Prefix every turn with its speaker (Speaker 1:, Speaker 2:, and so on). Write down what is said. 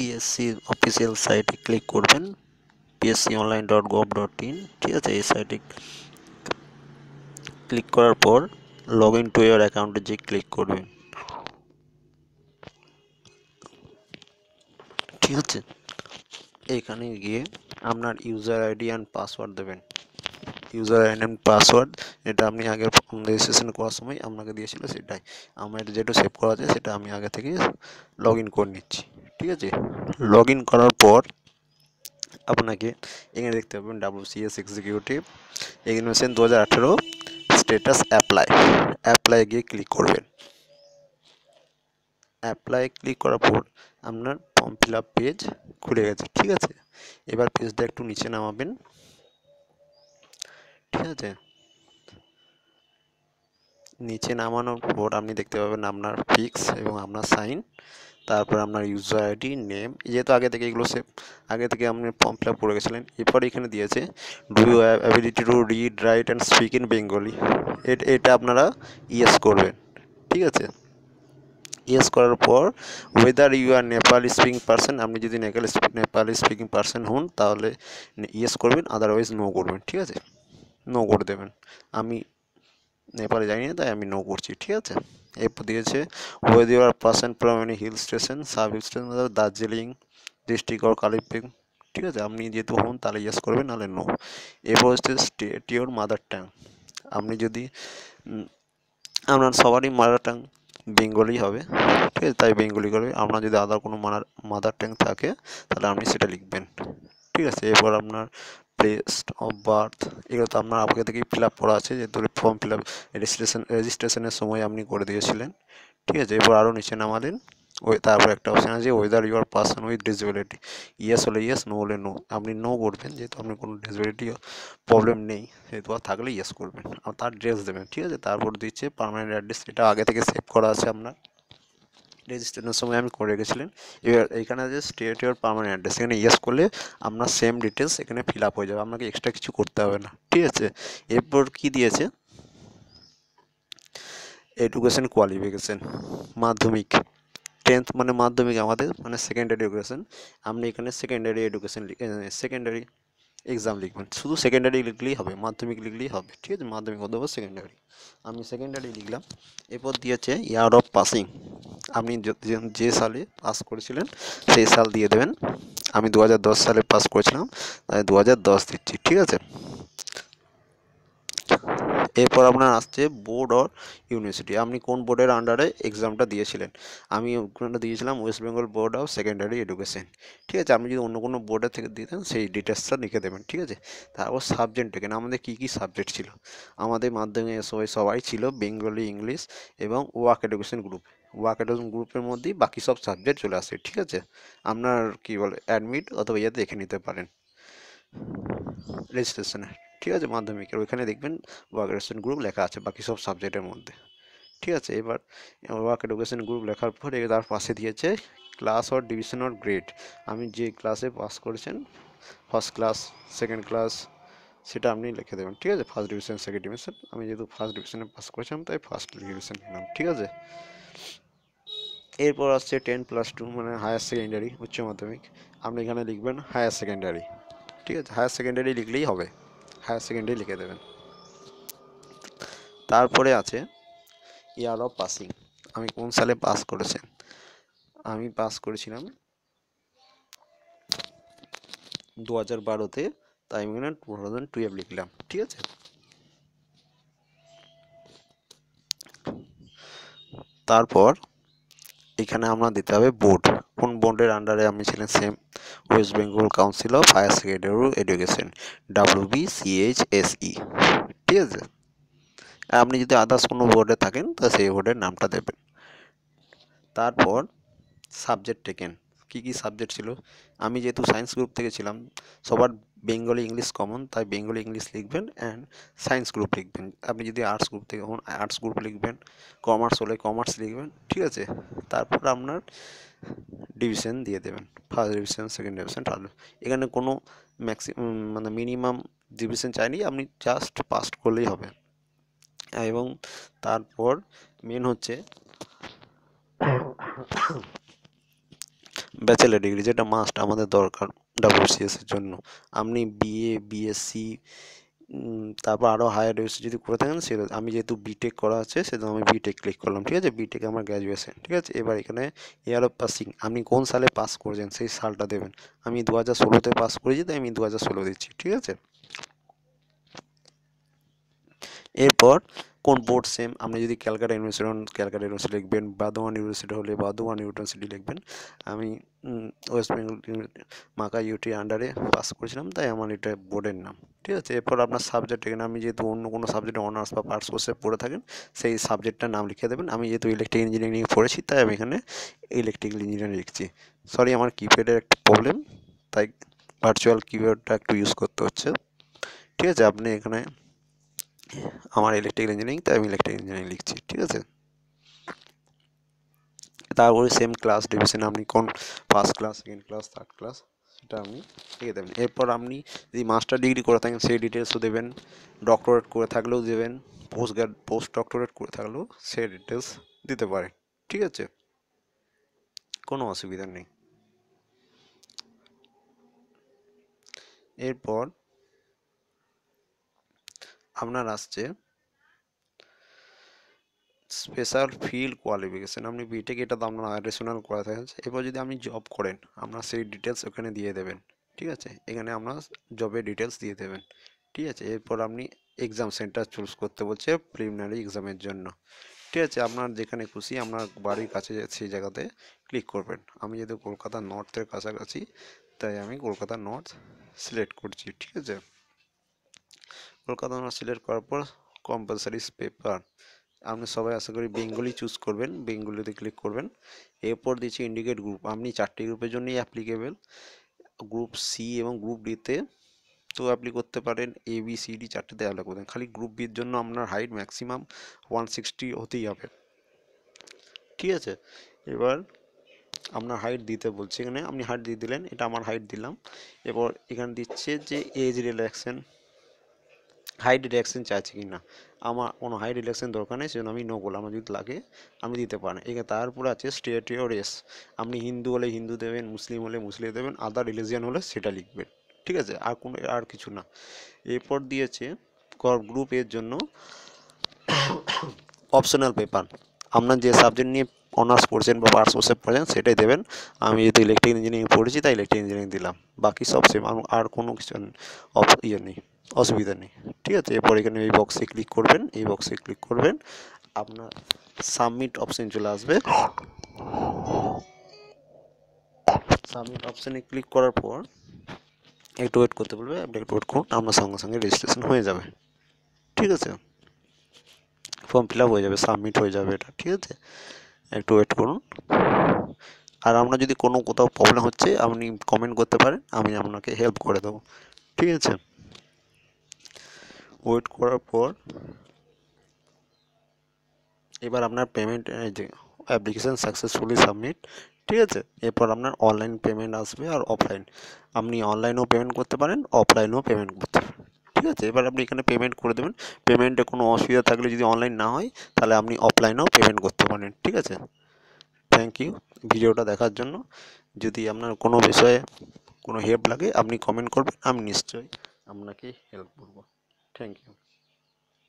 Speaker 1: PSC official সাইটে click করবেন, psconline.gov.in। ঠিক আছে, এই সাইটে ক্লিক করার পর লগ ইন টু ইয়ার অ্যাকাউন্টে যে ক্লিক করবেন। ঠিক আছে, এখানে গিয়ে আপনার ইউজার আইডি অ্যান্ড পাসওয়ার্ড দেবেন। ইউজার আইডি অ্যান্ড পাসওয়ার্ড এটা আপনি আগে রেজিস্ট্রেশন করার সময় আপনাকে দিয়েছিল সেটাই। আমার এটা যেটা সেভ করা আছে সেটা আমি আগে থেকে লগ ইন করে নিচ্ছি। ঠিক আছে, লগ ইন করার পর আপনাকে এখানে দেখতে পাবেন WCS executive examination 2018 status apply গিয়ে ক্লিক করবেন। অ্যাপ্লাই ক্লিক করার পর আপনার ফর্ম ফিল আপ পেজ খুলে গেছে। ঠিক আছে, এবার পেজটা একটু নিচে নামাবেন। ঠিক আছে, নিচে নামানোর পর আপনি দেখতে পাবেন আপনার পিক্স এবং আপনার সাইন, তারপর আপনার ইউজার আইডি, নেম, যেহেতু আগে থেকে এগুলো আগে থেকে আপনি ফর্ম ফিল আপ করে গেছিলেন। এরপর এখানে দিয়েছে do you have ability to read, write and speak in Bengali. এটা আপনারা ইয়েস করবেন। ঠিক আছে, ইয়েস করার পর whether you are Nepali speaking person, আপনি যদি নেপালি স্পিকিং পারসন হন তাহলে ইয়েস করবেন, আদারওয়াইজ নো করবেন। ঠিক আছে, নো করে দেবেন। আমি নেপালে জানি না তাই আমি নো করছি। ঠিক আছে, এরপর দিয়েছে whether you are person from any hill station, sub hill station, Darjeeling district or Kalimpong. ঠিক আছে, আপনি যেহেতু হন তাহলে ইয়েস করবেন, নাহলে নো। এরপর হচ্ছে স্টেট ইউর মাদার টাং, আপনি যদি আপনার সবারই মাদার টাং বেঙ্গলি হবে। ঠিক আছে, তাই বেঙ্গলি করবে। আপনার যদি আদার কোনো মাদার টাং থাকে তাহলে আপনি সেটা লিখবেন। ঠিক আছে, এরপর আপনার প্লেস অফ বার্থ, এগুলো তো আপনার আগে থেকেই ফিল আপ করা আছে, যেহেতু ফর্ম ফিল আপ রেজিস্ট্রেশনের সময় আপনি করে দিয়েছিলেন। ঠিক আছে, এরপর আরও নিচে নামালেন। তারপর একটা অপশান আছে whether your person with disability, yes হলে ইয়েস, নো হলে নো। আপনি নো করবেন, যেহেতু আপনার কোনো ডিসেবিলিটি প্রবলেম নেই, সেহেতু আর থাকলে ইয়েস করবেন আর তার ড্রেস দেবেন। ঠিক আছে, তারপর দিচ্ছে পার্মানেন্ট অ্যাড্রেস, এটা আগে থেকে সেভ করা আছে আপনার রেজিস্ট্রেশনের সময় আমি করে গেছিলেন। এবার এখানে আছে স্টেট ইউর পার্মানেন্ট অ্যাড্রেস, এখানে ইয়েস করলে আপনার সেম ডিটেলস এখানে ফিল আপ হয়ে যাবে, আপনাকে এক্সট্রা কিছু করতে হবে না। ঠিক আছে, এরপর কি দিয়েছে এডুকেশন কোয়ালিফিকেশান, মাধ্যমিক 10th মানে মাধ্যমিক, আমাদের মানে সেকেন্ডারি এডুকেশন। আপনি এখানে সেকেন্ডারি এডুকেশন সেকেন্ডারি এক্সাম লিখবেন, শুধু সেকেন্ডারি লিখলেই হবে, মাধ্যমিক লিখলেই হবে। ঠিক আছে, মাধ্যমিক অথবা সেকেন্ডারি, আমি সেকেন্ডারি লিখলাম। এরপর দিয়েছে ইয়ার অফ পাসিং, আপনি যে সালে পাস করেছিলেন সেই সাল দিয়ে দেবেন। আমি 2010 সালে পাস করেছিলাম তাই 2010 দিচ্ছি। ঠিক আছে, এরপর আপনার আসছে বোর্ড অর ইউনিভার্সিটি, আপনি কোন বোর্ডের আন্ডারে এক্সামটা দিয়েছিলেন। আমি ওখানটা দিয়েছিলাম West Bengal board of secondary education. ঠিক আছে, আপনি যদি অন্য কোনো বোর্ডের থেকে দিতেন সেই ডিটেলসটা লিখে দেবেন। ঠিক আছে, তারপর সাবজেক্ট এখানে আমাদের কী কী সাবজেক্ট ছিল। আমাদের মাধ্যমিক সবাই ছিল বেঙ্গলি, ইংলিশ এবং work education group. Work education গ্রুপের মধ্যেই বাকি সব সাবজেক্ট চলে আসে। ঠিক আছে, আপনার কী বলে অ্যাডমিট অথবা ইয়ে দেখে নিতে পারেন রেজিস্ট্রেশনে। ঠিক আছে, মাধ্যমিকের ওইখানে দেখবেন ওয়ার্ক এডুকেশন গ্রুপ লেখা আছে বাকি সব সাবজেক্টের মধ্যে। ঠিক আছে, এবার ওয়ার্ক এডুকেশন গ্রুপ লেখার পর তার পাশে দিয়েছে class or division or grade, আমি যে ক্লাসে পাস করেছেন ফার্স্ট ক্লাস, সেকেন্ড ক্লাস, সেটা আপনি লিখে দেবেন। ঠিক আছে, ফার্স্ট ডিভিশন, সেকেন্ড ডিভিশন, আমি যেহেতু ফার্স্ট ডিভিশনে পাস করেছিলাম তাই ফার্স্ট ডিভিশন নিলাম। ঠিক আছে, এরপর আসছে 10+2 মানে হায়ার সেকেন্ডারি, উচ্চ মাধ্যমিক, আপনি এখানে লিখবেন হায়ার সেকেন্ডারি। ঠিক আছে, হায়ার সেকেন্ডারি লিখলেই হবে, হায়ার সেকেন্ডারি লিখে দেবেন। তারপরে আছে ইয়ার অফ পাসিং, আমি কোন সালে পাস করেছেন। আমি পাস করেছিলাম 2012-তে, তাই আমি এখানে 2012 লিখলাম। ঠিক আছে, তারপর এখানে আমরা দিতে হবে বোর্ড, কোন বোর্ডের আন্ডারে আপনি ছিলেন, same West Bengal council of higher secondary education, WBCHSE। ঠিক আছে, আপনি যদি আদার্স কোনো বোর্ডে থাকেন তো সেই বোর্ডের নামটা দেবেন। তারপর সাবজেক্ট টেকেন, কী কী সাবজেক্ট ছিল। আমি যেহেতু সায়েন্স গ্রুপ থেকে ছিলাম, সবার বেঙ্গলি ইংলিশ কমন, তাই বেঙ্গলি ইংলিশ লিখবেন অ্যান্ড সায়েন্স গ্রুপ লিখবেন। আপনি যদি আর্টস গ্রুপ থেকে হন আর্টস গ্রুপ লিখবেন, কমার্স হলে কমার্স লিখবেন। ঠিক আছে, তারপর আপনার ডিভিশন দিয়ে দেবেন, first division, second division, third. এখানে কোনো মানে মিনিমাম ডিভিশন চাইনি, আপনি জাস্ট পাস করলেই হবে। এবং তারপর মেন হচ্ছে ব্যাচেলার ডিগ্রি যেটা মাস্ট আমাদের দরকার WCS এর জন্য। আপনি বিএ, বিএসসি, তারপর আরও হায়ার এডুকেশন যদি করে থাকেন সেটা, আমি যেহেতু বিটেক করা আছে সেহেতু আমি বিটেক ক্লিক করলাম, ঠিক আছে। বিটেক আমার গ্র্যাজুয়েশন, ঠিক আছে। এবার এখানে ইয়ার অফ পাসিং, আপনি কোন সালে পাস করেছেন সেই সালটা দেবেন। আমি 2016-তে পাস করেছি, তাই আমি 2016 দিচ্ছি, ঠিক আছে। এরপর কোন বোর্ড সেম, আপনি যদি ক্যালকাটা ইউনিভার্সিটি হন ক্যালকাটা ইউনিভার্সিটি লিখবেন, বার্ধমান ইউনিভার্সিটি হলে বার্ধমান ইউনিভার্সিটি লিখবেন। আমি ওয়েস্ট বেঙ্গল মাকা ইউটির আন্ডারে পাস করেছিলাম, তাই আমার এটা বোর্ডের নাম, ঠিক আছে। এরপর আপনার সাবজেক্ট, এখানে আমি যেহেতু অন্য কোনো সাবজেক্টে অনার্স বা পার্টস কোর্সে পড়ে থাকেন সেই সাবজেক্টটার নাম লিখে দেবেন। আমি যেহেতু ইলেকট্রিক ইঞ্জিনিয়ারিং পড়েছি, তাই আমি এখানে ইলেকট্রিক্যাল ইঞ্জিনিয়ারিং লিখছি। সরি, আমার কিপ্যাডের একটা প্রবলেম, তাই ভার্চুয়াল কিবোর্ডটা একটু ইউজ করতে হচ্ছে, ঠিক আছে। আপনি এখানে আমার ইলেকট্রিক্যাল ইঞ্জিনিয়ারিং, তাই আমি ইলেকট্রিক্যাল ইঞ্জিনিয়ারিং লিখছি, ঠিক আছে। তারপরে সেম ক্লাস ডিভিশন, আপনি কোন first class, second class, third class, সেটা আপনি লিখে দেবেন। এরপর আপনি যদি মাস্টার ডিগ্রি করে থাকেন সেই ডিটেলসও দেবেন, ডক্টরেট করে থাকলেও দেবেন, পোস্ট ডক্টরেট করে থাকলেও সেই ডিটেলস দিতে পারেন, ঠিক আছে, কোনো অসুবিধা নেই। এরপর আপনার আসছে স্পেশাল ফিল্ড কোয়ালিফিকেশান, আপনি বিটেক এটা তো আপনার অ্যাডিশনাল করা থাকে। এবার যদি আপনি জব করেন, আপনার সেই ডিটেলস ওখানে দিয়ে দেবেন, ঠিক আছে। এখানে আপনার জবের ডিটেলস দিয়ে দেবেন, ঠিক আছে। এরপর আপনি এক্সাম সেন্টার চুজ করতে বলছে প্রিলিমিনারি এক্সামের জন্য, ঠিক আছে। আপনার যেখানে খুশি আপনার বাড়ির কাছে সেই জায়গাতে ক্লিক করবেন। আমি যেহেতু কলকাতা নর্থের কাছাকাছি, তাই আমি কলকাতা নর্থ সিলেক্ট করছি, ঠিক আছে। কলকাতা নর্থ সিলেক্ট করার পর কম্পালসারি পেপার, আপনি সবাই আশা করি বেঙ্গলি চুজ করবেন, বেঙ্গলিতে ক্লিক করবেন। এরপর দিচ্ছি ইন্ডিকেট গ্রুপ, আপনি 4টি গ্রুপের জন্যই অ্যাপ্লিকেবল, গ্রুপ সি এবং গ্রুপ ডিতে তো অ্যাপ্লাই করতে পারেন, ABCD 4টেতে অ্যাপ্লাই করতেন। খালি গ্রুপ বির জন্য আপনার হাইট ম্যাক্সিমাম 160 হতেই হবে, ঠিক আছে। এবার আপনার হাইট দিতে বলছে, এখানে আপনি হাইট দিয়ে দিলেন, এটা আমার হাইট দিলাম। এবার এখানে দিচ্ছে যে এজ রিল্যাক্সেশন, হাইট রিল্যাক্সেশন চাইছে কি না। আমার কোনো হাইট রিল্যাক্সেশন দরকার নেই, সেজন্য আমি নো বললাম। আমার যদি লাগে আমি দিতে পারেন। এখানে তারপরে আছে স্টেট ইওর রেস, আপনি হিন্দু হলে হিন্দু দেবেন, মুসলিম হলে মুসলিম দেবেন, আদার রিলিজিয়ান হলে সেটা লিখবেন, ঠিক আছে। আর কিছু না। এরপর দিয়েছে গ্রুপ এর জন্য অপশনাল পেপার, আপনার যে সাবজেক্ট নিয়ে অনার্স পড়ছেন বা পার্টস কোর্সে পড়ছেন সেটাই দেবেন। আমি যেহেতু ইলেকট্রিক ইঞ্জিনিয়ারিং পড়েছি, তাই ইলেকট্রিক ইঞ্জিনিয়ারিং দিলাম, বাকি সব সেম, আর কোনো কিছু ইয়ে নেই, অসুবিধা নেই, ঠিক আছে। এরপর এখানে এই বক্সে ক্লিক করবেন, এই বক্সে ক্লিক করবেন, আপনার সাবমিট অপশন চলে আসবে। সাবমিট অপশানে ক্লিক করার পর একটু ওয়েট করতে বলবে, আপনি একটু ওয়েট করুন, আপনার সঙ্গে সঙ্গে রেজিস্ট্রেশন হয়ে যাবে, ঠিক আছে। ফর্ম ফিল আপ হয়ে যাবে, সাবমিট হয়ে যাবে এটা, ঠিক আছে। একটু ওয়েট করুন। আর আপনার যদি কোনো কোথাও প্রবলেম হচ্ছে আপনি কমেন্ট করতে পারেন, আমি আপনাকে হেল্প করে দেবো, ঠিক আছে। ওয়েট করার পর এবার আপনার পেমেন্ট, এই যে অ্যাপ্লিকেশান সাকসেসফুলি সাবমিট, ঠিক আছে। এরপর আপনার অনলাইন পেমেন্ট আসবে আর অফলাইন, আপনি অনলাইনেও পেমেন্ট করতে পারেন, অফলাইনেও পেমেন্ট করতে পারেন, ঠিক আছে। এবার আপনি এখানে পেমেন্ট করে দেবেন। পেমেন্টে কোনো অসুবিধা থাকলে যদি অনলাইন না হয় তাহলে আপনি অফলাইনেও পেমেন্ট করতে পারেন, ঠিক আছে। থ্যাংক ইউ ভিডিওটা দেখার জন্য। যদি আপনার কোনো বিষয়ে কোনো হেল্প লাগে আপনি কমেন্ট করবেন, আমি নিশ্চয়ই আপনাকে হেল্প করব। Thank you.